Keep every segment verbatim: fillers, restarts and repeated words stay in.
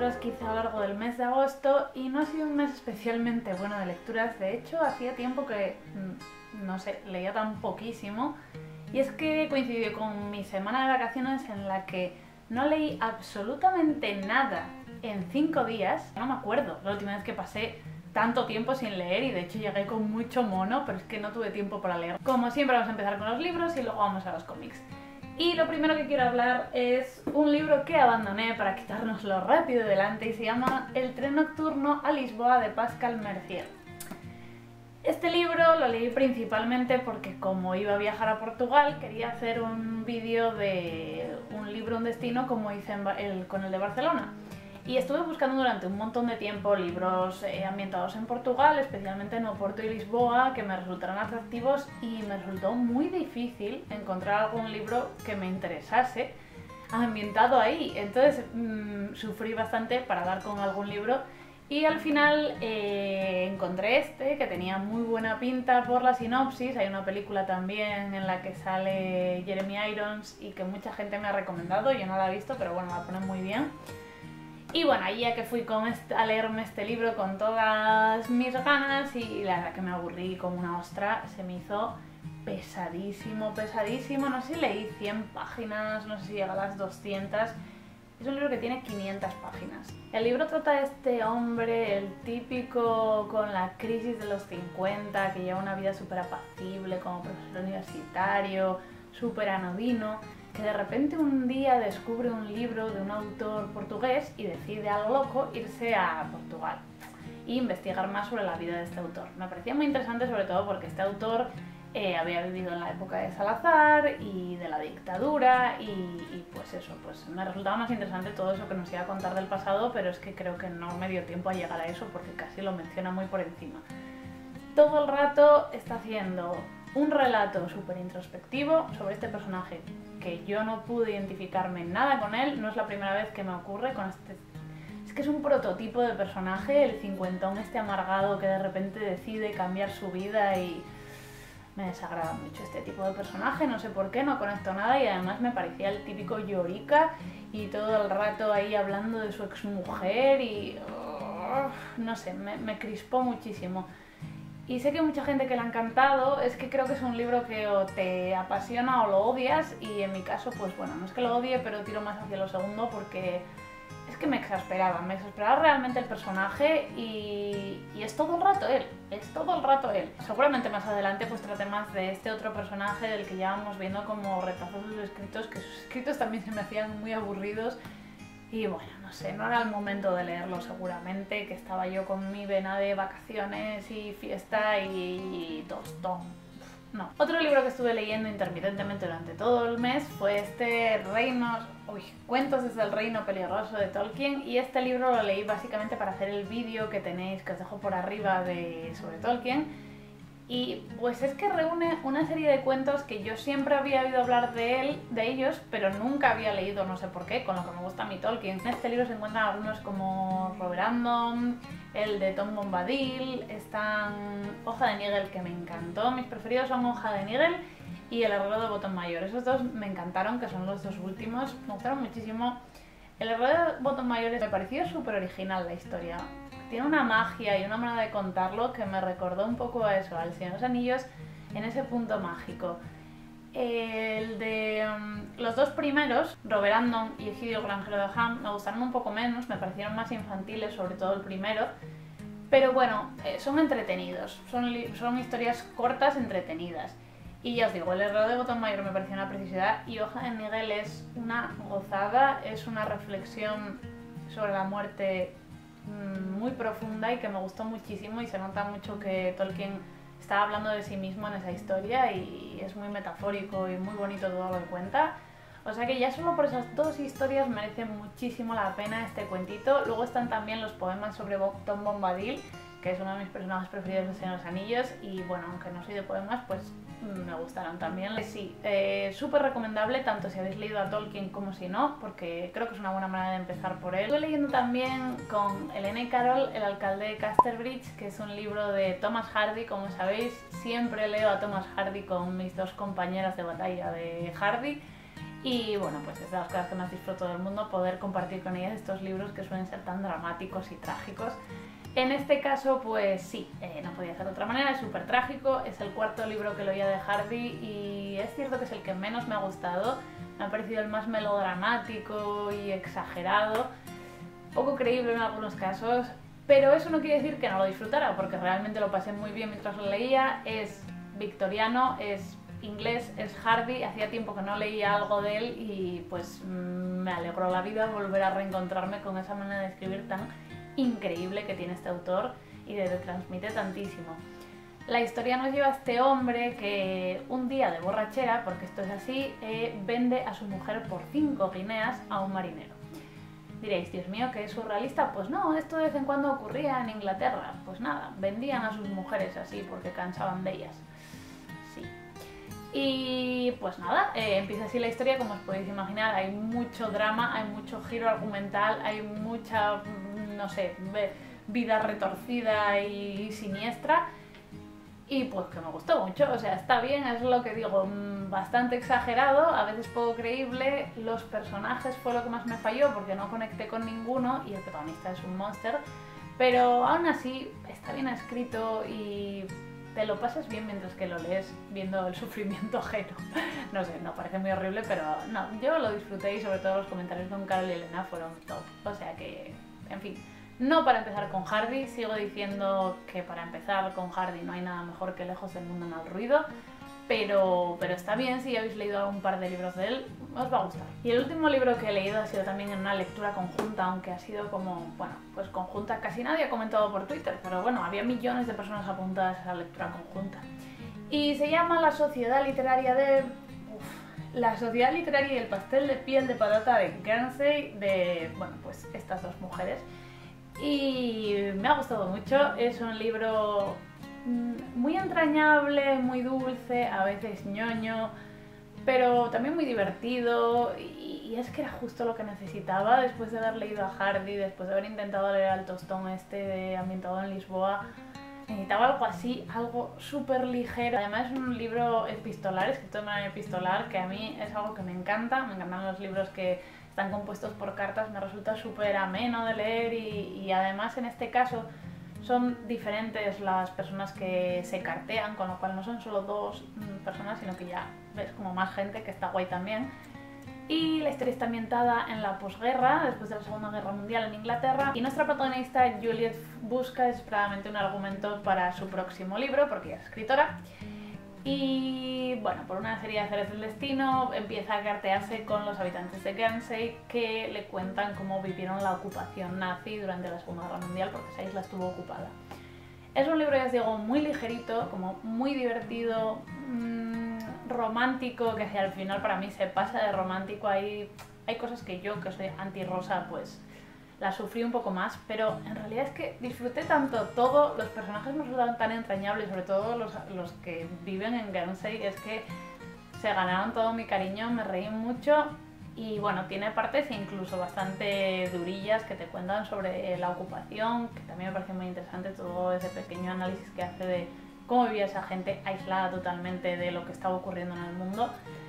lecturas que hice a lo largo del mes de agosto y no ha sido un mes especialmente bueno de lecturas. De hecho, hacía tiempo que, no sé, leía tan poquísimo, y es que coincidió con mi semana de vacaciones en la que no leí absolutamente nada en cinco días. No me acuerdo la última vez que pasé tanto tiempo sin leer, y de hecho llegué con mucho mono, pero es que no tuve tiempo para leer. Como siempre, vamos a empezar con los libros y luego vamos a los cómics. Y lo primero que quiero hablar es un libro que abandoné para quitárnoslo rápido de delante y se llama El tren nocturno a Lisboa, de Pascal Mercier. Este libro lo leí principalmente porque, como iba a viajar a Portugal, quería hacer un vídeo de un libro, un destino, como hice en el, con el de Barcelona. Y estuve buscando durante un montón de tiempo libros eh, ambientados en Portugal, especialmente en Oporto y Lisboa, que me resultaran atractivos, y me resultó muy difícil encontrar algún libro que me interesase ambientado ahí. Entonces mmm, sufrí bastante para dar con algún libro, y al final eh, encontré este, que tenía muy buena pinta por la sinopsis. Hay una película también en la que sale Jeremy Irons y que mucha gente me ha recomendado, yo no la he visto, pero bueno, la ponen muy bien. Y bueno, ahí ya que fui con este, a leerme este libro con todas mis ganas, y la verdad que me aburrí como una ostra, se me hizo pesadísimo, pesadísimo. No sé si leí cien páginas, no sé si llega a las doscientas. Es un libro que tiene quinientas páginas. El libro trata de este hombre, el típico con la crisis de los cincuenta, que lleva una vida súper apacible como profesor universitario, súper anodino, que de repente un día descubre un libro de un autor portugués y decide a lo loco irse a Portugal e investigar más sobre la vida de este autor. Me parecía muy interesante, sobre todo porque este autor eh, había vivido en la época de Salazar y de la dictadura, y, y pues eso, pues me resultaba más interesante todo eso que nos iba a contar del pasado, pero es que creo que no me dio tiempo a llegar a eso porque casi lo menciona muy por encima. Todo el rato está haciendo un relato súper introspectivo sobre este personaje, que yo no pude identificarme nada con él. No es la primera vez que me ocurre con este... Es que es un prototipo de personaje, el cincuentón este amargado que de repente decide cambiar su vida, y me desagrada mucho este tipo de personaje, no sé por qué, no conecto nada, y además me parecía el típico llorica y todo el rato ahí hablando de su exmujer y... Oh, no sé, me, me crispó muchísimo. Y sé que hay mucha gente que le ha encantado. Es que creo que es un libro que o te apasiona o lo odias, y en mi caso, pues bueno, no es que lo odie, pero tiro más hacia lo segundo porque es que me exasperaba, me exasperaba realmente el personaje, y, y es todo el rato él, es todo el rato él. Seguramente más adelante pues trate más de este otro personaje del que ya vamos viendo como retazos sus escritos, que sus escritos también se me hacían muy aburridos. Y bueno, no sé, no era el momento de leerlo seguramente, que estaba yo con mi vena de vacaciones y fiesta y tostón. No. Otro libro que estuve leyendo intermitentemente durante todo el mes fue este Reino... Uy, Cuentos desde el Reino Peligroso, de Tolkien, y este libro lo leí básicamente para hacer el vídeo que tenéis, que os dejo por arriba, de sobre Tolkien. Y pues es que reúne una serie de cuentos que yo siempre había oído hablar de él, de ellos, pero nunca había leído, no sé por qué, con lo que me gusta a mí Tolkien. En este libro se encuentran algunos como Roverandom, el de Tom Bombadil, están Hoja de Nigel, que me encantó. Mis preferidos son Hoja de Nigel y El Herrero de Botón Mayor. Esos dos me encantaron, que son los dos últimos, me gustaron muchísimo. El Herrero de Botón Mayor me pareció súper original la historia. Tiene una magia y una manera de contarlo que me recordó un poco a eso, al Señor de los Anillos, en ese punto mágico. El de um, los dos primeros, Roverandom y Egidio el Granjero de Ham, me gustaron un poco menos, me parecieron más infantiles, sobre todo el primero. Pero bueno, eh, son entretenidos, son, son historias cortas entretenidas. Y ya os digo, El Herrero de Botón Mayor me pareció una preciosidad, y Hoja de Nigel es una gozada, es una reflexión sobre la muerte muy profunda y que me gustó muchísimo, y se nota mucho que Tolkien está hablando de sí mismo en esa historia, y es muy metafórico y muy bonito todo lo que cuenta. O sea que ya solo por esas dos historias merece muchísimo la pena este cuentito. Luego están también los poemas sobre Tom Bombadil, que es uno de mis personajes preferidos de Señor de los Anillos, y bueno, aunque no soy de poemas, pues me gustaron también. Sí, eh, súper recomendable, tanto si habéis leído a Tolkien como si no, porque creo que es una buena manera de empezar por él. Estuve leyendo también con Elena Carroll El alcalde de Casterbridge, que es un libro de Thomas Hardy. Como sabéis, siempre leo a Thomas Hardy con mis dos compañeras de batalla de Hardy, Y bueno, pues es de las cosas que más disfruto del mundo, poder compartir con ellas estos libros que suelen ser tan dramáticos y trágicos. En este caso, pues sí, eh, no podía ser de otra manera, es súper trágico, es el cuarto libro que leía de Hardy y es cierto que es el que menos me ha gustado, me ha parecido el más melodramático y exagerado, poco creíble en algunos casos, pero eso no quiere decir que no lo disfrutara, porque realmente lo pasé muy bien mientras lo leía. Es victoriano, es inglés, es Hardy, hacía tiempo que no leía algo de él y pues me alegró la vida volver a reencontrarme con esa manera de escribir tan increíble que tiene este autor y de transmite tantísimo. La historia nos lleva a este hombre que un día de borrachera, porque esto es así, eh, vende a su mujer por cinco guineas a un marinero. Diréis, Dios mío, ¿que es surrealista? Pues no, esto de vez en cuando ocurría en Inglaterra. Pues nada, vendían a sus mujeres así porque cansaban de ellas. Sí. Y pues nada, eh, empieza así la historia, como os podéis imaginar. Hay mucho drama, hay mucho giro argumental, hay mucha, no sé, vida retorcida y siniestra. Y pues que me gustó mucho, o sea, está bien, es lo que digo, bastante exagerado, a veces poco creíble. Los personajes fue lo que más me falló porque no conecté con ninguno y el protagonista es un monster, pero aún así está bien escrito y te lo pasas bien mientras que lo lees viendo el sufrimiento ajeno. No sé, no parece muy horrible, pero no, yo lo disfruté y sobre todo los comentarios con Carol y Elena fueron top, o sea que, en fin. No para empezar con Hardy, sigo diciendo que para empezar con Hardy no hay nada mejor que Lejos del mundo en el ruido, pero, pero está bien, si habéis leído un par de libros de él, os va a gustar. Y el último libro que he leído ha sido también en una lectura conjunta, aunque ha sido como, bueno, pues conjunta, casi nadie ha comentado por Twitter, pero bueno, había millones de personas apuntadas a esa lectura conjunta. Y se llama La Sociedad Literaria de... Uf, La Sociedad Literaria y el Pastel de Piel de Patata de Guernsey, de, bueno, pues estas dos mujeres. Y me ha gustado mucho, es un libro muy entrañable, muy dulce, a veces ñoño, pero también muy divertido y, y es que era justo lo que necesitaba después de haber leído a Hardy, después de haber intentado leer al tostón este de ambientado en Lisboa. Necesitaba algo así, algo súper ligero. Además es un libro epistolar, escrito de manera epistolar, que a mí es algo que me encanta, me encantan los libros que están compuestos por cartas, me resulta súper ameno de leer y, y además en este caso son diferentes las personas que se cartean, con lo cual no son solo dos personas, sino que ya ves como más gente, que está guay también. Y la historia está ambientada en la posguerra, después de la Segunda Guerra Mundial en Inglaterra, y nuestra protagonista Juliet busca desesperadamente un argumento para su próximo libro, porque ella es escritora. Y bueno, por una serie de azares del destino empieza a cartearse con los habitantes de Guernsey, que le cuentan cómo vivieron la ocupación nazi durante la Segunda Guerra Mundial, porque esa isla estuvo ocupada. Es un libro, ya os digo, muy ligerito, como muy divertido, mmm, romántico, que al final para mí se pasa de romántico. Hay, hay cosas que yo, que soy anti-rosa, pues la sufrí un poco más, pero en realidad es que disfruté tanto todo, los personajes me resultaron tan entrañables, sobre todo los, los que viven en Guernsey, es que se ganaron todo mi cariño, me reí mucho y bueno, tiene partes incluso bastante durillas que te cuentan sobre la ocupación, que también me parece muy interesante todo ese pequeño análisis que hace de cómo vivía esa gente aislada totalmente de lo que estaba ocurriendo en el mundo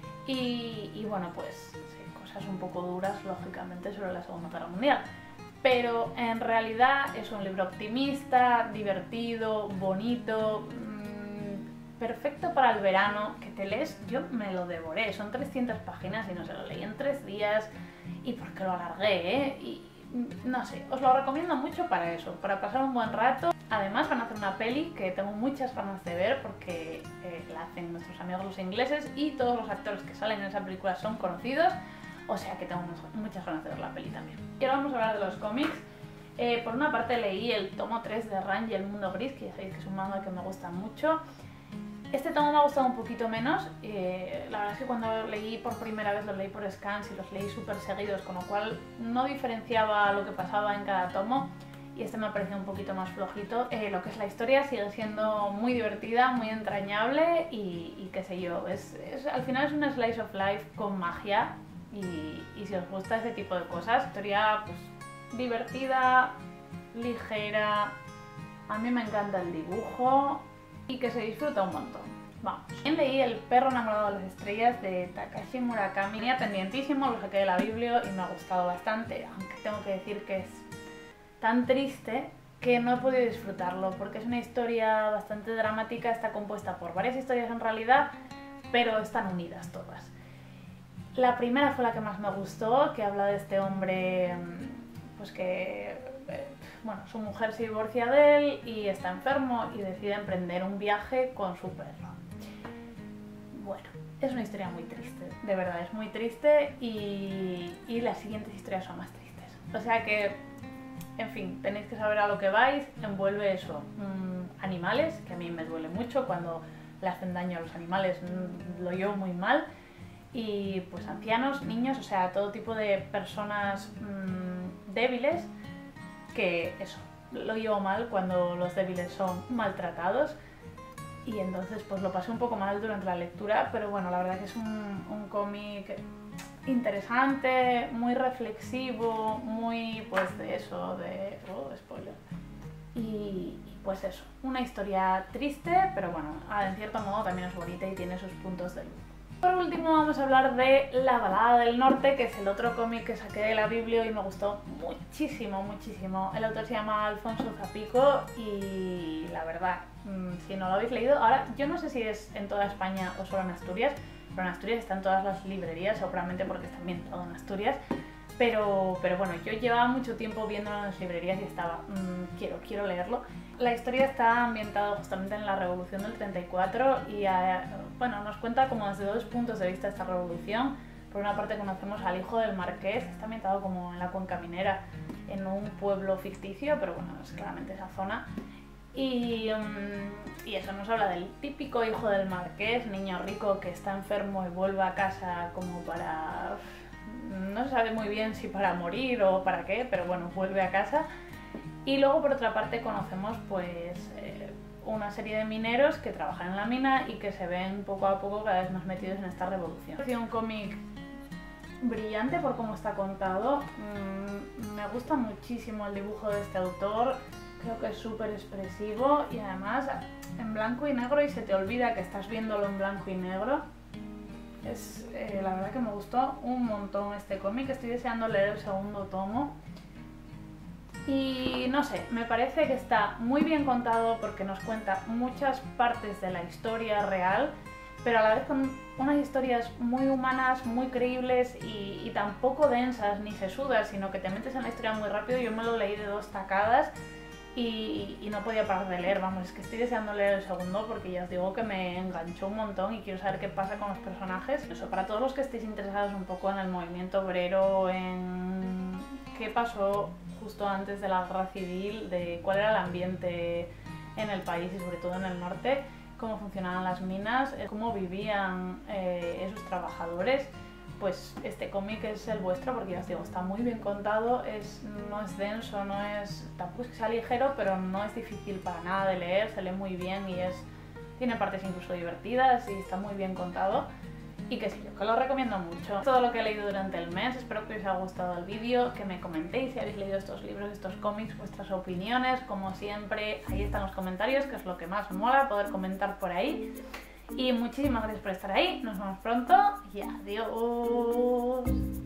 y, y bueno, pues sí, cosas un poco duras, lógicamente, sobre la Segunda Guerra Mundial. Pero en realidad es un libro optimista, divertido, bonito, mmm, perfecto para el verano, que te lees, yo me lo devoré, son trescientas páginas y no se lo leí en tres días y porque lo alargué, ¿eh? Y no sé, os lo recomiendo mucho para eso, para pasar un buen rato. Además van a hacer una peli que tengo muchas ganas de ver porque eh, la hacen nuestros amigos los ingleses y todos los actores que salen en esa película son conocidos. O sea que tengo muchas ganas de ver la peli también. Y ahora vamos a hablar de los cómics. Eh, por una parte leí el tomo tres de Range y el Mundo Gris, que ya sabéis que es un manga que me gusta mucho. Este tomo me ha gustado un poquito menos. Eh, la verdad es que cuando leí por primera vez lo leí por scans y los leí súper seguidos, con lo cual no diferenciaba lo que pasaba en cada tomo. Y este me ha parecido un poquito más flojito. Eh, lo que es la historia sigue siendo muy divertida, muy entrañable y, y qué sé yo. Es, es, al final es una slice of life con magia. Y, y si os gusta ese tipo de cosas, historia pues divertida, ligera, a mí me encanta el dibujo y que se disfruta un montón. vamos. También leí El perro enamorado de las estrellas de Takashi Murakami. Tenía pendientísimo, lo saqué de la Biblia y me ha gustado bastante, aunque tengo que decir que es tan triste que no he podido disfrutarlo, porque es una historia bastante dramática, está compuesta por varias historias en realidad, pero están unidas todas. La primera fue la que más me gustó, que habla de este hombre, pues que, bueno, su mujer se divorcia de él y está enfermo y decide emprender un viaje con su perro. Bueno, es una historia muy triste, de verdad, es muy triste y, y las siguientes historias son más tristes. O sea que, en fin, tenéis que saber a lo que vais. Envuelve eso, mmm, animales, que a mí me duele mucho cuando le hacen daño a los animales, mmm, lo llevo muy mal. Y pues ancianos, niños, o sea, todo tipo de personas mmm, débiles, que eso, lo llevo mal cuando los débiles son maltratados. Y entonces pues lo pasé un poco mal durante la lectura, pero bueno, la verdad que es un, un cómic interesante, muy reflexivo, muy pues de eso, de... oh, spoiler. Y, y pues eso, una historia triste, pero bueno, en cierto modo también es bonita y tiene sus puntos de luz. Por último vamos a hablar de La balada del norte, que es el otro cómic que saqué de la Biblia y me gustó muchísimo, muchísimo. El autor se llama Alfonso Zapico y la verdad, si no lo habéis leído, ahora yo no sé si es en toda España o solo en Asturias, pero en Asturias están todas las librerías, seguramente porque está ambientado en Asturias, pero, pero bueno, yo llevaba mucho tiempo viéndolo en las librerías y estaba, mmm, quiero, quiero leerlo. La historia está ambientada justamente en la Revolución del treinta y cuatro y eh, bueno, nos cuenta como desde dos puntos de vista esta revolución. Por una parte conocemos al hijo del marqués, está ambientado como en la Cuenca Minera, en un pueblo ficticio, pero bueno, es claramente esa zona. Y, um, y eso nos habla del típico hijo del marqués, niño rico que está enfermo y vuelve a casa como para... no se sabe muy bien si para morir o para qué, pero bueno, vuelve a casa. Y luego por otra parte conocemos pues eh, una serie de mineros que trabajan en la mina y que se ven poco a poco cada vez más metidos en esta revolución. Es un cómic brillante por cómo está contado, mm, me gusta muchísimo el dibujo de este autor, creo que es súper expresivo y además en blanco y negro y se te olvida que estás viéndolo en blanco y negro. Es, eh, la verdad que me gustó un montón este cómic, estoy deseando leer el segundo tomo. Y no sé, me parece que está muy bien contado porque nos cuenta muchas partes de la historia real, pero a la vez con unas historias muy humanas, muy creíbles y, y tampoco densas ni sesudas, sino que te metes en la historia muy rápido. Yo me lo leí de dos tacadas y, y no podía parar de leer, vamos, es que estoy deseando leer el segundo porque ya os digo que me enganchó un montón y quiero saber qué pasa con los personajes. Eso, para todos los que estéis interesados un poco en el movimiento obrero, en qué pasó justo antes de la guerra civil, de cuál era el ambiente en el país y sobre todo en el norte, cómo funcionaban las minas, cómo vivían eh, esos trabajadores, pues este cómic es el vuestro porque ya os digo, está muy bien contado, es, no es denso, no es, tampoco es que sea ligero, pero no es difícil para nada de leer, se lee muy bien y es, tiene partes incluso divertidas y está muy bien contado. Y que sí, yo que lo recomiendo mucho. Todo lo que he leído durante el mes, espero que os haya gustado el vídeo, que me comentéis si habéis leído estos libros, estos cómics, vuestras opiniones, como siempre, ahí están los comentarios, que es lo que más me mola, poder comentar por ahí. Y muchísimas gracias por estar ahí, nos vemos pronto y adiós.